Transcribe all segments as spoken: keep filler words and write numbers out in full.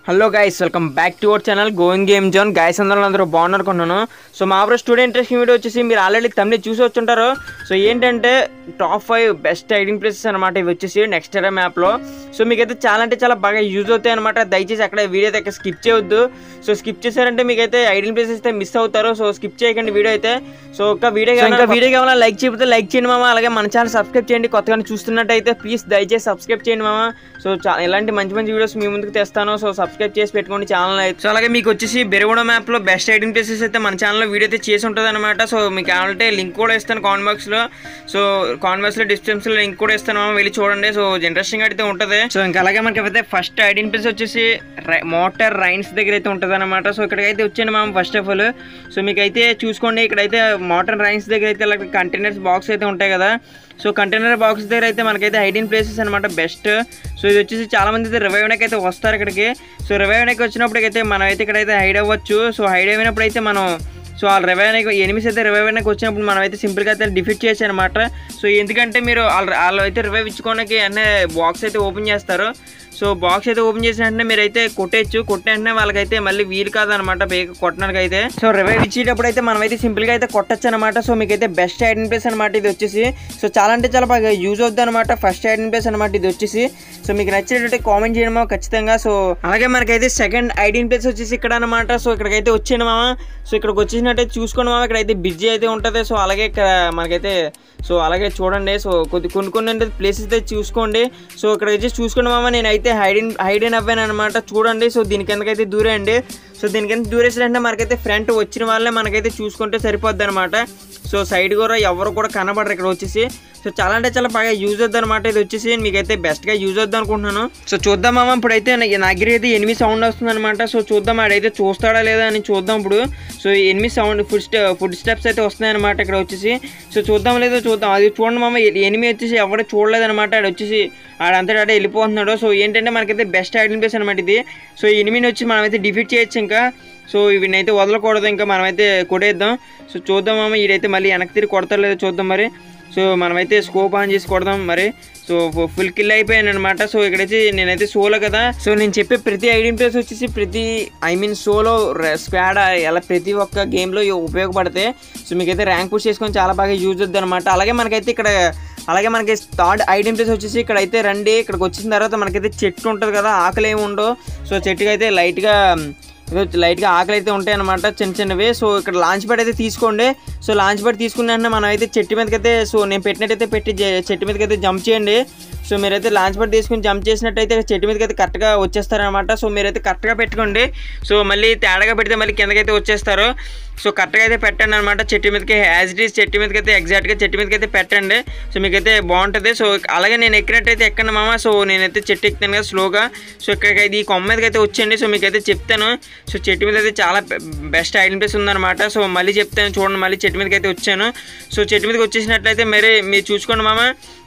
Hello guys, welcome back to our channel going game zone. Guys అందరూ అందరూ బాగున్నారనుకున్నాను. So మా బ్రో స్టూడెంట్ ఇంట్రెస్టింగ్ వీడియో వచ్చేసి మీరు ఆల్రెడీ తమిళ చూసి వచ్చుంటారు. సో ఏంటంటే top five best hiding places అనమాట ఇవి వచ్చేసి నెక్స్ట్ ఎరా మ్యాప్లో. సో మీకైతే చాలా అంటే చాలా బాగా యూజ్ అవుతాయి అనమాట. దయచేసి అక్కడ వీడియో అయితే స్కిప్ చేయవద్దు. సో స్కిప్ చేశారంటే మీకైతే హైడింగ్ ప్లేసెస్ అయితే మిస్ అవుతారు. సో స్కిప్ చేయకండి వీడియో అయితే. సో ఒక వీడియో ఇంకా వీడియో కావాలా లైక్ చేయకపోతే లైక్ చేయండి మామ. అలాగే మన ఛానల్ సబ్స్క్రైబ్ చేయండి. కొత్తగా చూస్తున్నట్టయితే ప్లీజ్ దయచేసి సబ్స్క్రైబ్ చేయండి మామ. సో ఇలాంటి మంచి మంచి వీడియోస్ మీ ముందుకు తెస్తాను. సో సబ్స్క్రైబ్ చేసి పెట్టుకోండి ఛానల్ అయితే. సో అలాగే మీకు వచ్చేసి బెరగూడ మ్యాప్ లో బెస్ట్ హైడింగ్ ప్లేసెస్ అయితే మన ఛానల్లో వీడియో అయితే చేసి ఉంటుంది అనమాట. సో మీకు కావాలంటే లింక్ కూడా ఇస్తాను కామెంట్ బాక్స్ లో. సో కామెంట్ బాక్స్ లో డిస్క్రిప్షన్ లో లింక్ కూడా ఇస్తాను, వెళ్ళి చూడండి. సో ఇంట్రెస్టింగ్ అయితే ఉంటుంది. సో ఇంకా అలాగే మనకి అయితే ఫస్ట్ హైడింగ్ ప్లేస్ వచ్చేసి మోటార్ రైన్స్ దగ్గర అయితే ఉంటుంది అనమాట. సో ఇక్కడికైతే వచ్చాను మనం ఫస్ట్ ఆఫ్ ఆల్. సో మీకైతే చూసుకోండి, ఇక్కడైతే మోటార్ రైన్స్ దగ్గర అయితే ఇలా కంటైనర్స్ బాక్స్ అయితే ఉంటాయి కదా. సో కంటైనర్ బాక్స్ దగ్గర అయితే మనకైతే హైడింగ్ ప్లేసెస్ అనమాట బెస్ట్. సో ఇది వచ్చేసి చాలా మంది అయితే రివైవ్కి అయితే వస్తారు ఇక్కడికి. సో రివైవ్కి వచ్చినప్పటికైతే మనం అయితే ఇక్కడైతే హైడ్ అవ్వచ్చు. సో హైడ్ అయినప్పుడు అయితే మనం సో వాళ్ళ రివైవ్కి ఎనిమిస్ అయితే రివైవ్కి వచ్చినప్పుడు మనం అయితే సింపుల్గా అయితే డిఫీట్ చేయొచ్చు అనమాట. సో ఎందుకంటే మీరు వాళ్ళు వాళ్ళు అయితే రివైవ్ ఇచ్చుకోవడానికి అనే బాక్స్ అయితే ఓపెన్ చేస్తారు. సో బాక్స్ అయితే ఓపెన్ చేసిన వెంటనే మీరు అయితే కొట్టేయచ్చు. కొట్టిన వెంటనే వాళ్ళకైతే మళ్ళీ వీలు కాదనమాట బేగ కొట్టడానికి అయితే. సో రివైవ్ ఇచ్చేటప్పుడు అయితే మనం అయితే సింపుల్గా అయితే కొట్టచ్చు అనమాట. సో మీకైతే బెస్ట్ హైడింగ్ ప్లేస్ అనమాట ఇది వచ్చేసి. సో చాలా అంటే చాలా బాగా యూజ్ అవుతుంది అనమాట ఫస్ట్ హైడింగ్ ప్లేస్ అనమాట ఇది వచ్చేసి. సో మీకు నచ్చినట్టు కామెంట్ చేయడం మామ ఖచ్చితంగా. సో అలాగే మనకైతే సెకండ్ హైడింగ్ ప్లేస్ వచ్చేసి ఇక్కడ అనమాట. సో ఇక్కడికైతే వచ్చాను మామ. సో ఇక్కడికి వచ్చేసినట్టయితే చూసుకోండి మామ, ఇక్కడైతే బిజీ అయితే ఉంటుంది. సో అలాగే ఇక్కడ మనకైతే సో అలాగే చూడండి. సో కొద్ది కొన్ని కొన్ని అంటే ప్లేసెస్ అయితే చూసుకోండి. సో ఇక్కడ వచ్చేసి చూసుకోండి మామ, నేనైతే హైడింగ్ హైడింగ్ అవ్వాను అనమాట. చూడండి. సో దీని కిందకైతే దూరేయండి. సో దీనికైతే దూరేసినట్టే మనకైతే ఫ్రంట్ వచ్చిన వాళ్ళే మనకైతే చూసుకుంటే సరిపోద్ది అనమాట. సో సైడ్ కూడా ఎవరు కూడా కనబడరు ఇక్కడ వచ్చేసి. సో చాలా అంటే చాలా బాగా యూజ్ అవుద్ది అనమాట ఇది వచ్చేసి. మీకైతే బెస్ట్గా యూజ్ అవుద్ది అనుకుంటున్నాను. సో చూద్దామా ఇప్పుడైతే నా దగ్గర అయితే ఎనిమిది సౌండ్ వస్తుంది అనమాట. సో చూద్దాం ఆడైతే చూస్తాడా లేదా అని చూద్దాం ఇప్పుడు. సో ఎనిమిది సౌండ్ ఫుడ్ స్టె ఫుడ్ స్టెప్స్ అయితే వస్తున్నాయి అనమాట ఇక్కడ వచ్చేసి. సో చూద్దాం లేదో చూద్దాం. అది చూడండి మామ, ఎనిమిది వచ్చేసి ఎవరు చూడలేదనమాట. ఆడ వచ్చేసి ఆడంతటా ఆడే వెళ్ళిపోతున్నాడు. సో ఏంటంటే మనకైతే బెస్ట్ హైడింగ్ ప్లేస్ అనమాట ఇది. సో ఎనిమిది వచ్చి మనమైతే డిఫీట్ చేయొచ్చు ఇంకా. సో వీడిని అయితే వదలకూడదు, ఇంకా మనమైతే కొట్టేద్దాం. సో చూద్దాం మామ, వీడైతే మళ్ళీ వెనక్కి తిరిగి కొడతారు లేదో చూద్దాం మరి. సో మనమైతే స్కోప్ ఆన్ చేసి కొడదాం మరి. సో ఫుల్ కిల్ అయిపోయాను అనమాట. సో ఇక్కడైతే నేనైతే సోలో కదా. సో నేను చెప్పే ప్రతి హైడింగ్ ప్లేస్ వచ్చేసి ప్రతి ఐ మీన్ సోలో స్క్వాడ్ ఎలా ప్రతి ఒక్క గేమ్లో ఉపయోగపడతాయి. సో మీకైతే ర్యాంక్ పుష్ చేసుకొని చాలా బాగా యూజ్ అవుతుంది అనమాట. అలాగే మనకైతే ఇక్కడ అలాగే మనకి థర్డ్ హైడింగ్ ప్లేస్ వచ్చేసి ఇక్కడైతే రండి. ఇక్కడికి వచ్చిన తర్వాత మనకైతే చెట్టు ఉంటుంది కదా, ఆకలి ఏమి ఉండవు. సో చెట్టుకి అయితే లైట్గా లైట్గా ఆకలి అయితే ఉంటాయి అనమాట చిన్న చిన్నవి. సో ఇక్కడ లాంచ్ ప్యాడ్ అయితే తీసుకోండి. సో లాంచ్ ప్యాడ్ తీసుకున్న వెంటనే మనం అయితే చెట్టు మీదకైతే సో నేను పెట్టినట్టయితే పెట్టి చెట్టు మీదకైతే జంప్ చేయండి. సో మీరైతే లాంచ్ ప్యాడ్ తీసుకుని జంప్ చేసినట్టయితే చెట్టు మీదకి అయితే కరెక్ట్గా వచ్చేస్తారనమాట. సో మీరైతే కరెక్ట్గా పెట్టుకోండి. సో మళ్ళీ తేడాగా పెడితే మళ్ళీ కిందకైతే వచ్చేస్తారు. సో కరెక్ట్గా అయితే పెట్టండి అనమాట చెట్టు మీదకి. యాజ్ ఇట్ ఈస్ చెట్టు మీదకి అయితే ఎగ్జాక్ట్గా చెట్టు మీదకి అయితే పెట్టండి. సో మీకైతే బాగుంటుంది. సో అలాగే నేను ఎక్కినట్టయితే ఎక్కండి మామ. సో నేనైతే చెట్టు ఎక్కుతాను కదా స్లోగా. సో ఇక్కడికైతే ఈ కొమ్మ మీదకి అయితే వచ్చేయండి. సో మీకైతే చెప్తాను. సో చెట్టు మీద అయితే చాలా బెస్ట్ హైడింగ్ ప్లేస్ ఉందన్నమాట. సో మళ్ళీ చెప్తాను చూడండి. మళ్ళీ చెట్టు మీదకి అయితే వచ్చాను. సో చెట్టు మీదకి వచ్చేసినట్లయితే మరి మీరు చూసుకోండి మామ.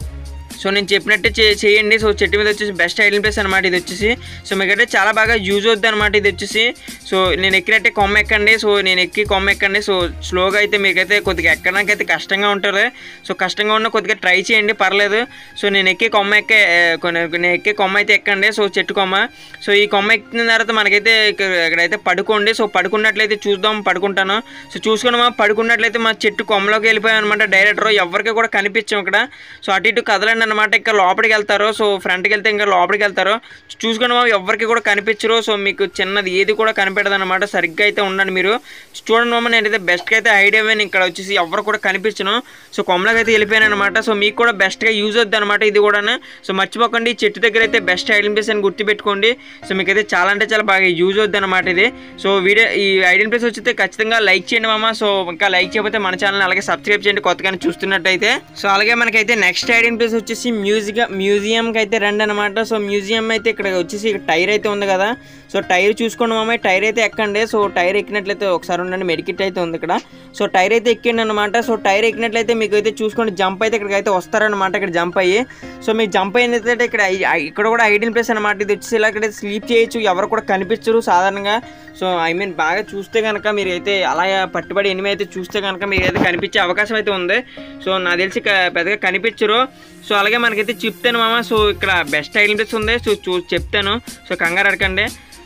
సో నేను చెప్పినట్టే చేయండి. సో చెట్టు మీద వచ్చేసి బెస్ట్ హైడింగ్ ప్లేస్ అనమాట ఇది వచ్చేసి. సో మీకైతే చాలా బాగా యూజ్ అవుద్ది అనమాట ఇది వచ్చేసి. సో నేను ఎక్కినట్టే కొమ్మ ఎక్కండి. సో నేను ఎక్కి కొమ్మ ఎక్కండి. సో స్లోగా అయితే మీకైతే కొద్దిగా ఎక్కడానికి అయితే కష్టంగా ఉంటుంది. సో కష్టంగా ఉన్న కొద్దిగా ట్రై చేయండి, పర్లేదు. సో నేను ఎక్కి కొమ్మ ఎక్కే నేను ఎక్కే కొమ్మ అయితే ఎక్కండి. సో చెట్టు కొమ్మ. సో ఈ కొమ్మ ఎక్కిన తర్వాత మనకైతే ఇక్కడైతే పడుకోండి. సో పడుకున్నట్లయితే చూద్దాం, పడుకుంటాను. సో చూసుకుని మా పడుకున్నట్లయితే మా చెట్టు కొమ్మలోకి వెళ్ళిపోయాం అనమాట డైరెక్టర్. ఎవరికి కూడా కనిపించాం ఇక్కడ. సో అటు ఇటు కదలండి అనమాట. ఇంకా లోపలికి వెళ్తారు. సో ఫ్రంట్కి వెళ్తే ఇంకా లోపలికి వెళ్తారు. చూసుకుని మామ ఎవరికి కూడా కనిపించరు. సో మీకు చిన్నది ఏది కూడా కనిపెడదు అనమాట. సరిగ్గా అయితే ఉండండి మీరు. చూడండి మామ, నేనైతే బెస్ట్గా అయితే హైడ్ అయ్యాను. ఇక్కడ వచ్చేసి ఎవరు కూడా కనిపించను. సో కొమ్మలకి అయితే వెళ్ళిపోయాను అనమాట. సో మీకు కూడా బెస్ట్గా యూజ్ అవుద్ది అనమాట ఇది కూడా. సో మర్చిపోకండి చెట్టు దగ్గర అయితే బెస్ట్ హైడింగ్ ప్లేస్ అని గుర్తుపెట్టుకోండి. సో మీకైతే చాలా అంటే చాలా బాగా యూజ్ అవుద్ది అనమాట ఇది. సో వీడియో ఈ హైడింగ్ ప్లేస్ వచ్చితే ఖచ్చితంగా లైక్ చేయండి మామ. సో ఇంకా లైక్ చేయకపోతే మన ఛానల్ అలాగే సబ్స్క్రైబ్ చేయండి కొత్తగానే చూస్తున్నట్టయితే. సో అలాగే మనకైతే నెక్స్ట్ హైడింగ్ ప్లేస్ వచ్చేసి మ్యూజియం మ్యూజియంకి అయితే రండి అనమాట. సో మ్యూజియం అయితే ఇక్కడ వచ్చేసి టైర్ అయితే ఉంది కదా. సో టైర్ చూసుకోండి మామ, టైర్ అయితే ఎక్కండి. సో టైర్ ఎక్కినట్లయితే ఒకసారి ఉండండి, మెడికిట్ అయితే ఉంది ఇక్కడ. సో టైర్ అయితే ఎక్కండి అనమాట. సో టైర్ ఎక్కినట్లయితే మీకు అయితే చూసుకోండి జంప్ అయితే ఇక్కడికి అయితే వస్తారనమాట. ఇక్కడ జంప్ అయ్యి సో మీకు జంప్ అయినట్లయితే ఇక్కడ ఇక్కడ కూడా హైడింగ్ ప్లేస్ అనమాట ఇది వచ్చేసి. ఇలా ఇక్కడ స్లీప్ చేయొచ్చు, ఎవరు కూడా కనిపించరు సాధారణంగా. సో ఐ మీన్ బాగా చూస్తే కనుక మీరు అయితే అలా పట్టుబడి ఎనిమిది అయితే చూస్తే కనుక మీరు అయితే కనిపించే అవకాశం అయితే ఉంది. సో నాకు తెలిసి పెద్దగా కనిపించరు. సో అలాగే మనకైతే చెప్తాను మామ. సో ఇక్కడ బెస్ట్ హైడింగ్ ప్లేస్ ఉంది. సో చూ చెప్తాను. సో కంగారు అడకండి.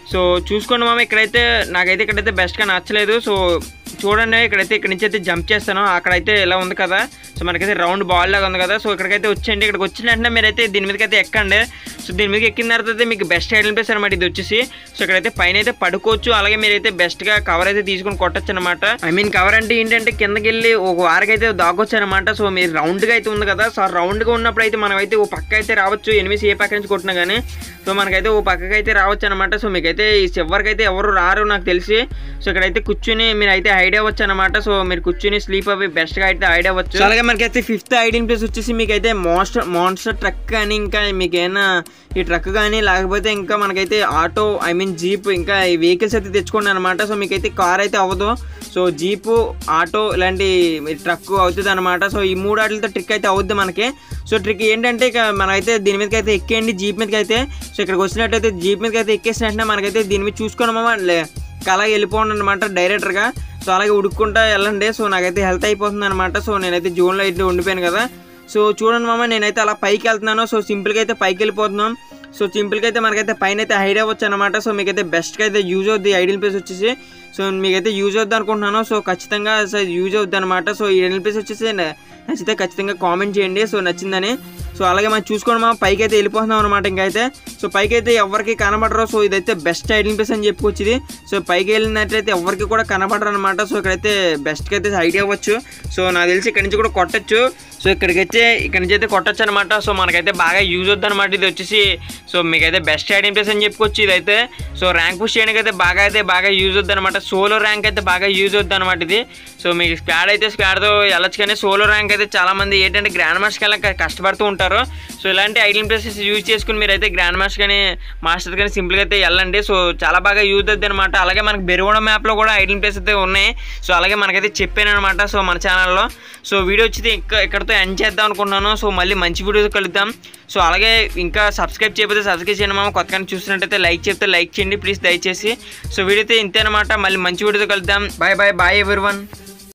సో చూసుకోండి మామ, ఇక్కడైతే నాకైతే ఇక్కడైతే బెస్ట్గా నచ్చలేదు. సో చూడండి, ఇక్కడైతే ఇక్కడ నుంచి అయితే జంప్ చేస్తాను. అక్కడైతే ఇలా ఉంది కదా, సో మనకైతే రౌండ్ బాల్ లాగా ఉంది కదా. సో ఇక్కడికైతే వచ్చేయండి. ఇక్కడికి వచ్చిన వెంటనే మీరైతే దీని మీదకి అయితే ఎక్కండి. సో దీని మీదకి ఎక్కిన తర్వాత అయితే మీకు బెస్ట్ ఐడల్ ప్లేస్ అనమాట ఇది వచ్చేసి. సో ఇక్కడైతే పైన అయితే పడుకోవచ్చు, అలాగే మీరైతే బెస్ట్గా కవర్ అయితే తీసుకొని కొట్టచ్చు అనమాట. ఐ మీన్ కవర్ అంటే ఏంటంటే కిందకి వెళ్ళి ఒక వారికి అయితే దాగొచ్చు అనమాట. సో మీరు రౌండ్గా అయితే ఉంది కదా, సో రౌండ్గా ఉన్నప్పుడు అయితే మనం అయితే ఓ పక్క అయితే రావచ్చు. ఎనిమిది ఏ పక్క నుంచి కొట్టినా కానీ సో మనకైతే ఓ పక్కకి అయితే రావచ్చు అనమాట. సో మీకైతే ఈ చివరికి అయితే ఎవరు రారు నాకు తెలిసి. సో ఇక్కడైతే కూర్చుని మీరు అయితే హైడ్ అవ్వచ్చు అనమాట. సో మీరు కూర్చుని స్లీప్ అవి బెస్ట్గా అయితే హైడ్ అవ్వచ్చు. అలాగే మనకైతే ఫిఫ్త్ హైడింగ్ ప్లేస్ వచ్చేసి మీకైతే మోన్స్టర్ మోన్స్టర్ ట్రక్ కానీ ఇంకా మీకైనా ఈ ట్రక్ కానీ లేకపోతే ఇంకా మనకైతే ఆటో ఐ మీన్ జీప్ ఇంకా ఈ వెహికల్స్ అయితే తెచ్చుకోండి అనమాట. సో మీకైతే కార్ అయితే అవ్వదు. సో జీపు ఆటో ఇలాంటి ట్రక్ అవుతుంది అనమాట. సో ఈ మూడు వాటితో ట్రిక్ అయితే అవుద్ది మనకి. సో ట్రిక్ ఏంటంటే ఇక మనమైతే దీని మీదకి అయితే ఎక్కేయండి జీప్ మీదకి అయితే. సో ఇక్కడికి వచ్చినట్టయితే జీప్ మీదకి అయితే ఎక్కేసినట్టే మనకైతే దీని మీద చూసుకోనమా అలాగే వెళ్ళిపోండి అనమాట డైరెక్టర్గా. సో అలాగే ఉడుక్కుంటా వెళ్ళండి. సో నాకైతే హెల్త్ అయిపోతుంది అనమాట. సో నేనైతే జోన్లో అయితే ఉండిపోయాను కదా. సో చూడండి మామ, నేనైతే అలా పైకి వెళ్తున్నాను. సో సింపుల్గా అయితే పైకి వెళ్ళిపోతున్నాం. సో సింపుల్గా అయితే మనకైతే పైన అయితే హైడ్ అవ్వచ్చు అనమాట. సో మీకైతే బెస్ట్గా అయితే యూజ్ అవుద్ది ఐడల్ ప్లేస్ వచ్చేసి. సో మీకైతే యూజ్ అవుద్ది అనుకుంటున్నాను. సో ఖచ్చితంగా సో యూజ్ అవుద్ది అనమాట. సో ఈ ఐడల్ ప్లేస్ వచ్చేసి నచ్చితే ఖచ్చితంగా కామెంట్ చేయండి సో నచ్చిందని. సో అలాగే మనం చూసుకోండి మనం పైకి అయితే వెళ్ళిపోతున్నాం అనమాట. ఇంకైతే సో పైకి అయితే ఎవరికి కనబడరు. సో ఇదైతే బెస్ట్ ఐడల్ ప్లేస్ అని చెప్పుకోవచ్చు ఇది. సో పైకి వెళ్ళినట్లయితే ఎవరికి కూడా కనబడరు అనమాట. సో ఇక్కడైతే బెస్ట్గా అయితే హైడ్ అవ్వచ్చు. సో నాకు తెలిసి ఇక్కడ నుంచి కూడా కొట్టచ్చు. సో ఇక్కడికి అయితే ఇక్కడ నుంచి అయితే కొట్టచ్చు అనమాట. సో మనకైతే బాగా యూజ్ అవుద్ది అనమాట ఇది వచ్చేసి. సో మీకైతే బెస్ట్ ఐడల్ ప్లేస్ అని చెప్పుకోవచ్చు ఇదైతే. సో ర్యాంక్ పుష్ చేయడానికి అయితే బాగా అయితే బాగా యూజ్ అవుద్ది అనమాట. సోలో ర్యాంక్ అయితే బాగా యూజ్ అవుద్ది అనమాట ఇది. సో మీకు స్క్వాడ్ అయితే స్క్వాడ్తో వెళ్ళచ్చు, కానీ సోలో ర్యాంక్ అయితే చాలామంది ఏంటంటే గ్రాండ్ మాస్టర్కి వెళ్ళక కష్టపడుతూ ఉంటారు. సో ఇలాంటి ఐడల్ ప్లేసెస్ యూజ్ చేసుకుని మీరైతే గ్రాండ్ మాస్టర్ కానీ మాస్టర్ కానీ సింపుల్గా అయితే వెళ్ళండి. సో చాలా బాగా యూజ్ అవుద్ది అనమాట. అలాగే మనకి బెరుగోడ మ్యాప్లో కూడా ఐడల్ ప్లేస్ అయితే ఉన్నాయి. సో అలాగే మనకైతే చెప్పాను అనమాట సో మన ఛానల్లో. సో వీడియో వచ్చి ఇక్కడ ఇక్కడతో ఎండ్ చేద్దాం అనుకుంటున్నాను. సో మళ్ళీ మంచి వీడియోతో కలుద్దాం. సో అలాగే ఇంకా సబ్స్క్రైబ్ చేయకపోతే సబ్స్క్రైబ్ చేయండి మామ. కొత్తగా చూసినట్టయితే లైక్ చెప్తే లైక్ చేయండి ప్లీజ్ దయచేసి. సో వీడియో అయితే ఇంతే అనమాట. మళ్ళీ మంచి వీడియోతో కలుద్దాం. Bye bye bye everyone.